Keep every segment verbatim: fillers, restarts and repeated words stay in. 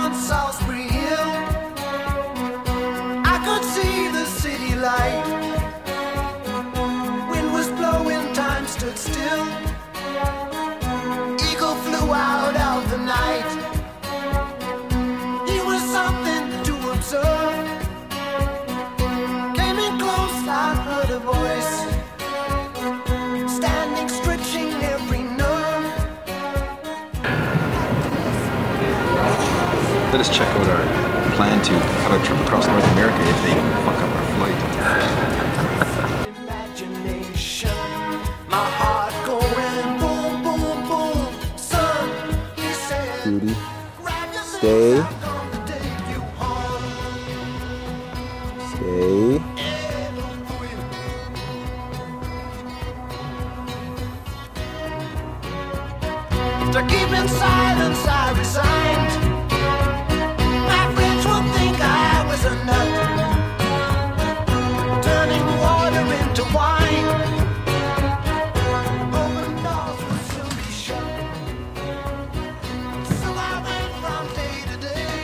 on Salisbury Hill. I could see the city light. Wind was blowing, time stood still. Eagle flew out of the night. He was something to observe. Came in close, I heard a voice, standing, stretching every nerve. Let us check out our plan to have a trip across North America if they fuck up our flight. Imagination, my heart going boom, boom, boom. Son, he said, Judy, grab your stay. things, I'm gonna take you home. Stay. To keep in silence, I resigned. My friends would think I was a nut, turning water into wine. Open doors would soon be shut. So I went from day to day.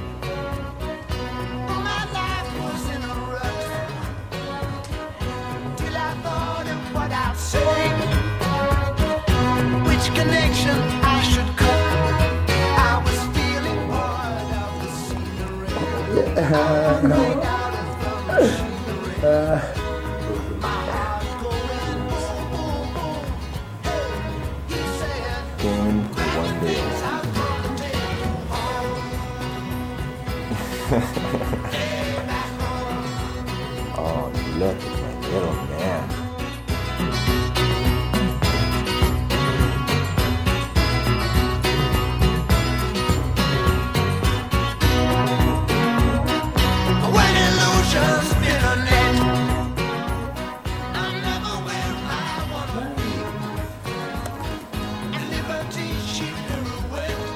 My life was in a rut, till I thought of what I'd say. Which connection I should cut. I was feeling part of the scenery. Coming out of the machinery. My heart going boom, boom, boom. Hey, he said, Game for one day. I'm gonna take you home. Hey, back home. Oh, look at my little man. When illusions spin a net, I'm never where I wanna be. And liberty she pirouette.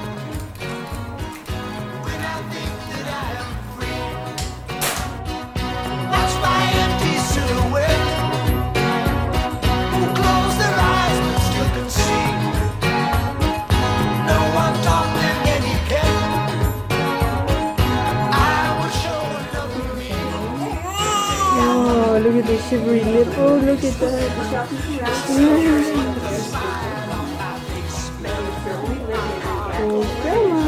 When I think that I am free, watch my empty silhouette. Who close their eyes but still can see. No one taught them etiquette. I will show another me. Oh, look at the shivery lip. Oh, look at that. Oh, grandma.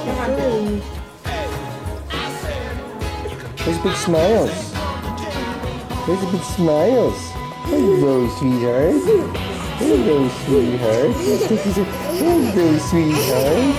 There's big smiles. There's big smiles. Hello, sweetheart. Hello, sweetheart. Hello, sweetheart.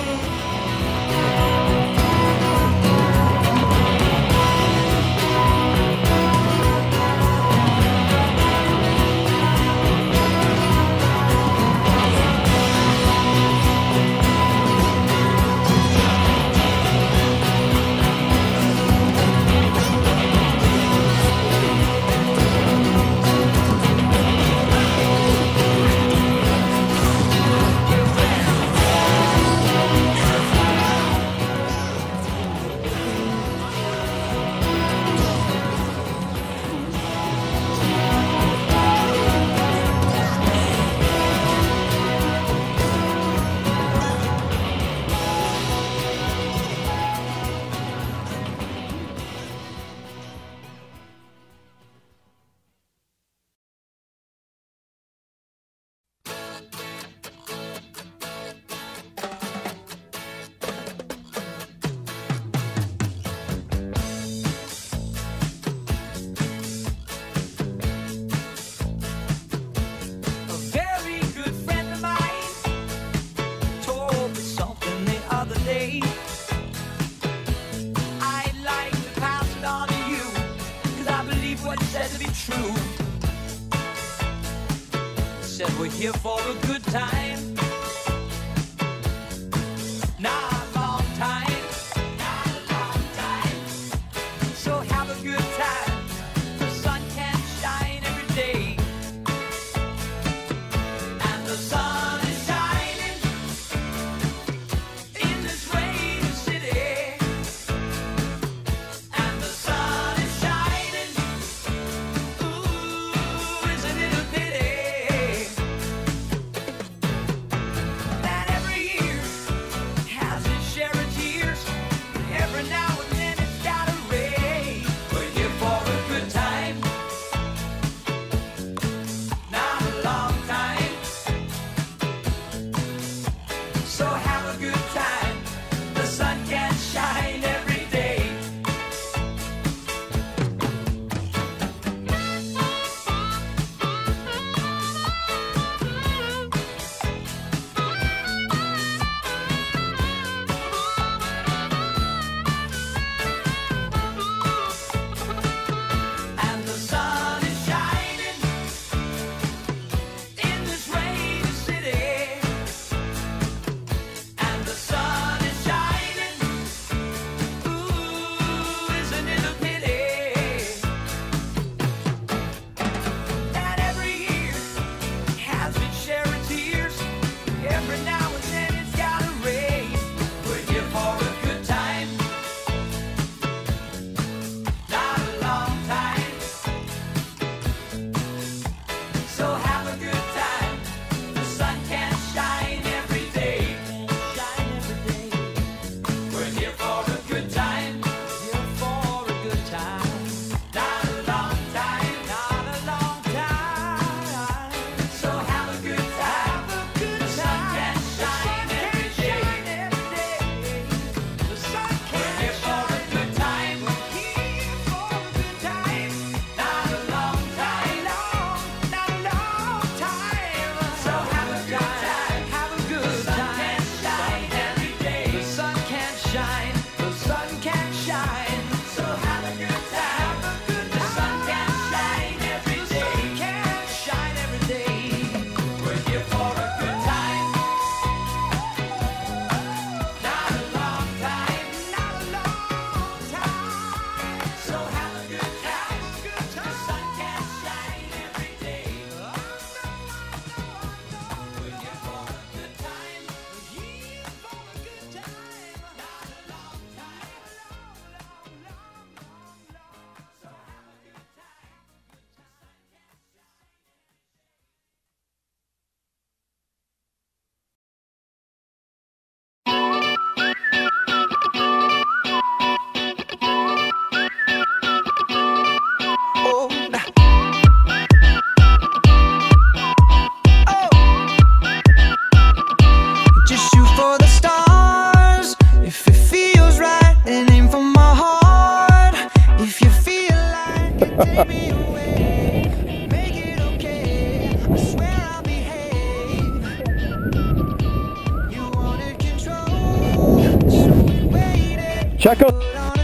True. Said we're here for a good time. Not a long time. Not a long time. So have a good time. The sun can shine every day. And the sun is shining in this rainy city. And the sun is shining. Ooh, isn't it a pity that every year has its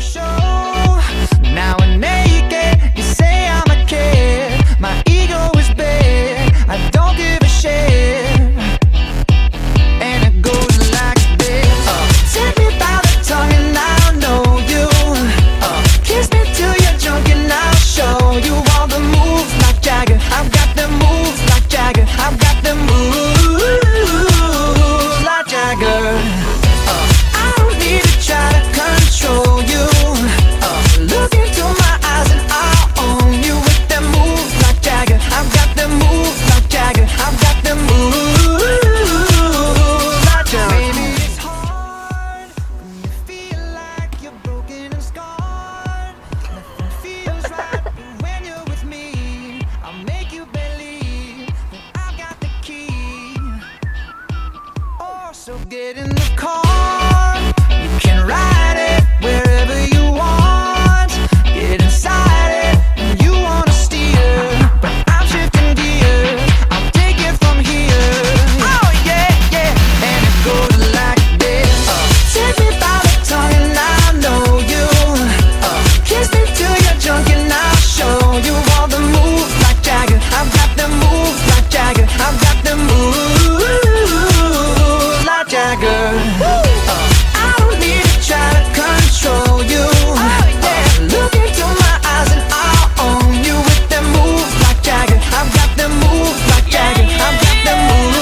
show. Now I'm naked, you say I'm a kid. My ego is big, I don't give a shit. And it goes like this. uh, Take me by the tongue and I'll know you. uh, Kiss me till you're drunk and I'll show you all the moves like Jagger. I've got the moves like Jagger. I've got the moves like Jagger. uh, I don't need to try to control you. uh, Look into my eyes and I'll own you with them moves like Jagger. I've got the moves like Jagger. I've got the moves like Jagger. Maybe it's hard when you feel like you're broken and scarred. Nothing feels right, but when you're with me, I'll make you believe that I've got the key. Oh, so get in the car, you can ride it wherever you want. Get inside it when you wanna steer, but I'm shifting gears. I'll take it from here. Oh yeah, yeah, and it goes like this. uh, Take me by the tongue and I'll know you. uh, Kiss me till you're drunk and I'll show you all the moves like Jagger. I've got the moves like Jagger. I've got the moves like Jagger. uh, I don't need to try to control you. uh, Look into my eyes and I'll own you with them moves like Jagger. I've got the moves like Jagger. I've got the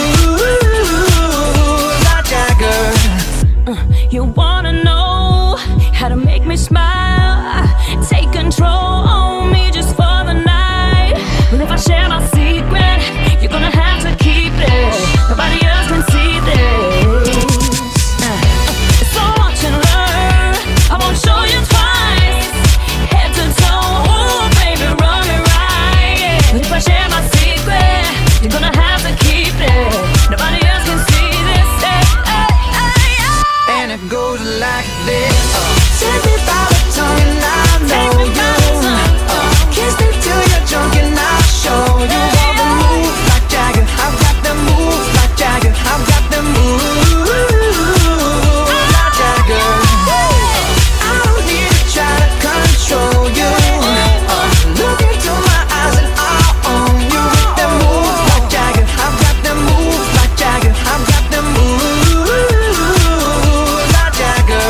moves like Jagger. You wanna know how to make me smile? Take control on me just for the night. But if I share my secret, you're gonna have to keep it. Nobody else can see this. Uh, It's so watch and learn. I won't show you twice. Head to toe, ooh, baby, run me right. But if I share my secret, you're gonna have to keep it. Nobody else can see this. Hey, hey, hey, hey. And it goes like this. uh, Take me by the tongue and I'll know Take me by the you. tongue. uh, Kiss me till you're drunk and I'll show you all the moves like Jagger. I've got the moves like Jagger. I've got the moves like Jagger. uh, I don't need to try to control you. uh, Look into my eyes and I'll own you with the moves like Jagger. I've got the moves like Jagger. I've got the moves like Jagger.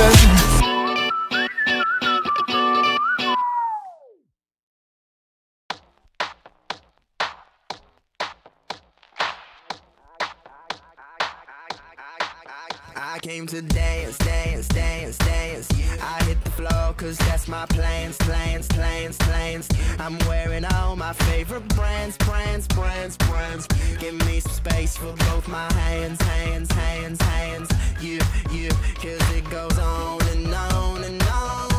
I came to dance, dance, dance, dance. I hit the floor cause that's my plans, plans, plans, plans. I'm wearing all my favorite brands, brands, brands, brands. Give me some space for both my hands, hands, hands, hands. You, you, cause it goes on and on and on.